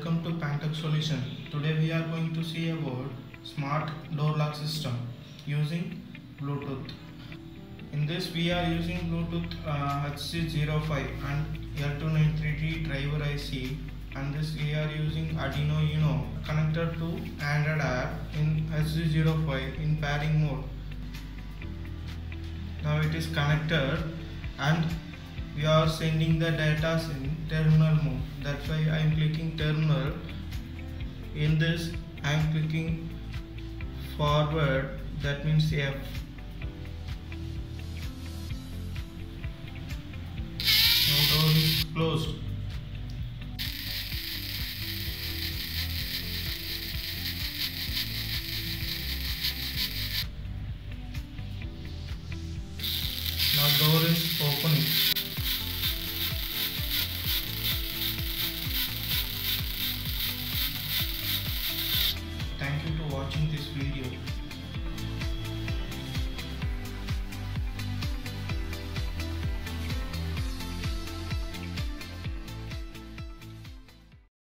welcome to Pantech solution. Today we are going to see about smart door lock system using Bluetooth. In this we are using Bluetooth HC05 and L293T driver IC, and this we are using Arduino Uno connected to Android app in HC05 in pairing mode. Now it is connected and we are sending the data in terminal mode. That's why I am clicking terminal. In this I am clicking forward, that means F. Now door is closed. Now door is opening. Thank you for watching this video.